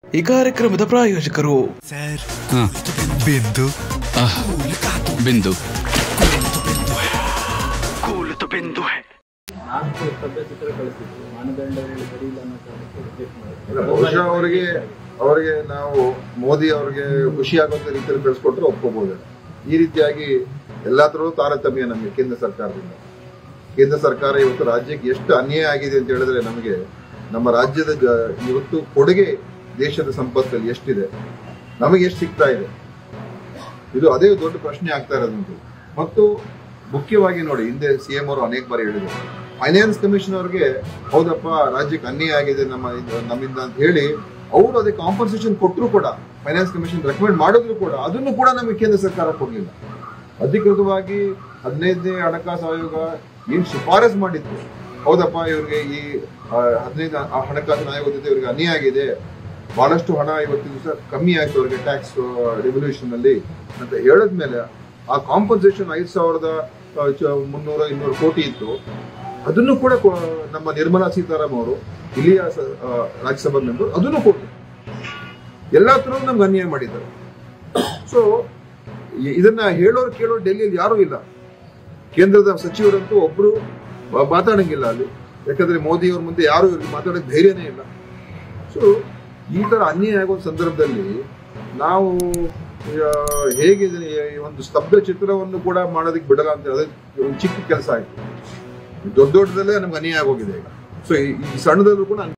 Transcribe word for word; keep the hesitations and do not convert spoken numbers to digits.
ಈ ಕಾರ್ಯಕ್ರಮದ ಪ್ರಾಯೋಜಕರು ಸರ್ ಬಿಂದು ಬಿಂದು ಬಹುಶಃ ಅವರಿಗೆ ಅವರಿಗೆ ನಾವು ಮೋದಿ ಅವರಿಗೆ ಖುಷಿ ಆಗುವಂತ ರೀತಿಯಲ್ಲಿ ಕಳಿಸ್ಕೊಟ್ರೆ ಒಪ್ಕೋಬಹುದು. ಈ ರೀತಿಯಾಗಿ ಎಲ್ಲಾ ತರಹೂ ತಾರತಮ್ಯ ನಮಗೆ ಕೇಂದ್ರ ಸರ್ಕಾರದಿಂದ. ಕೇಂದ್ರ ಸರ್ಕಾರ ಇವತ್ತು ರಾಜ್ಯಕ್ಕೆ ಎಷ್ಟು ಅನ್ಯಾಯ ಆಗಿದೆ ಅಂತ ಹೇಳಿದ್ರೆ ನಮಗೆ ನಮ್ಮ ರಾಜ್ಯದ ಇವತ್ತು ಕೊಡುಗೆ ದೇಶದ ಸಂಪತ್ತಲ್ಲಿ ಎಷ್ಟಿದೆ, ನಮಗೆ ಎಷ್ಟು ಸಿಗ್ತಾ ಇದೆ, ಇದು ಅದೇ ದೊಡ್ಡ ಪ್ರಶ್ನೆ ಆಗ್ತಾ ಇರೋದಂತ. ಮತ್ತು ಮುಖ್ಯವಾಗಿ ನೋಡಿ, ಹಿಂದೆ ಸಿಎಂ ಅವರು ಅನೇಕ ಬಾರಿ ಹೇಳಿದರು, ಫೈನಾನ್ಸ್ ಕಮಿಷನ್ ಅವ್ರಿಗೆ ಹೌದಪ್ಪ ರಾಜ್ಯಕ್ಕೆ ಅನ್ಯಾಯ ಆಗಿದೆ ನಮ್ಮ ನಮ್ಮಿಂದ ಅಂತ ಹೇಳಿ ಅವರು ಅದೇ ಕಾಂಪನ್ಸೇಷನ್ ಕೊಟ್ಟರು ಕೂಡ, ಫೈನಾನ್ಸ್ ಕಮಿಷನ್ ರೆಕಮೆಂಡ್ ಮಾಡಿದ್ರು ಕೂಡ ಅದನ್ನು ಕೂಡ ನಮಗೆ ಕೇಂದ್ರ ಸರ್ಕಾರ ಕೊಡಲಿಲ್ಲ. ಅಧಿಕೃತವಾಗಿ ಹದಿನೈದನೇ ಹಣಕಾಸು ಆಯೋಗ ಏನ್ ಶಿಫಾರಸ್ ಮಾಡಿತ್ತು, ಹೌದಪ್ಪ ಇವ್ರಿಗೆ ಈ ಹದಿನೈದು ಹಣಕಾಸಿನ ಆಯೋಗದಿಂದ ಇವ್ರಿಗೆ ಅನ್ಯಾಯ ಆಗಿದೆ, ಬಹಳಷ್ಟು ಹಣ ಇವತ್ತಿನ ದಿವಸ ಕಮ್ಮಿ ಆಯ್ತು ಅವರಿಗೆ ಟ್ಯಾಕ್ಸ್ ರೆವಲ್ಯೂಷನ್ ಅಲ್ಲಿ ಅಂತ ಹೇಳಿದ್ಮೇಲೆ ಆ ಕಾಂಪನ್ಸೇಷನ್ ಐದು ಸಾವಿರದ ಮುನ್ನೂರ ಇನ್ನೂರು ಕೋಟಿ ಇತ್ತು. ಅದನ್ನು ಕೂಡ ನಮ್ಮ ನಿರ್ಮಲಾ ಸೀತಾರಾಮನ್ ಅವರು ಇಲ್ಲಿಯ ರಾಜ್ಯಸಭಾ ಮೆಂಬರ್ ಅದನ್ನು ಕೊಟ್ಟು ಎಲ್ಲಾ ತರ ನಮ್ಗೆ ಅನ್ಯಾಯ ಮಾಡಿದ್ದಾರೆ. ಸೊ ಇದನ್ನ ಹೇಳೋರು ಕೇಳೋರು ಡೆಲ್ಲಿಯಲ್ಲಿ ಯಾರೂ ಇಲ್ಲ. ಕೇಂದ್ರದ ಸಚಿವರಂತೂ ಒಬ್ರು ಮಾತಾಡಂಗಿಲ್ಲ ಅಲ್ಲಿ, ಯಾಕಂದ್ರೆ ಮೋದಿ ಅವ್ರ ಮುಂದೆ ಯಾರು ಇವ್ರಿಗೆ ಮಾತಾಡೋಕೆ ಧೈರ್ಯನೇ ಇಲ್ಲ. ಸೊ ಈ ತರ ಅನ್ಯಾಯ ಆಗೋ ಸಂದರ್ಭದಲ್ಲಿ ನಾವು ಹೇಗೆ ಒಂದು ಸ್ತಬ್ಧ ಚಿತ್ರವನ್ನು ಕೂಡ ಮಾಡೋದಕ್ಕೆ ಬಿಡಲ್ಲ ಅಂತ ಹೇಳೋದು ಒಂದು ಚಿಕ್ಕ ಕೆಲಸ ಆಯ್ತು. ದೊಡ್ಡ ದೊಡ್ಡದಲ್ಲೇ ನಮ್ಗೆ ಅನ್ಯಾಯ ಆಗೋಗಿದೆ ಈಗ. ಸೊ ಈ ಸಣ್ಣದಲ್ಲೂ ಕೂಡ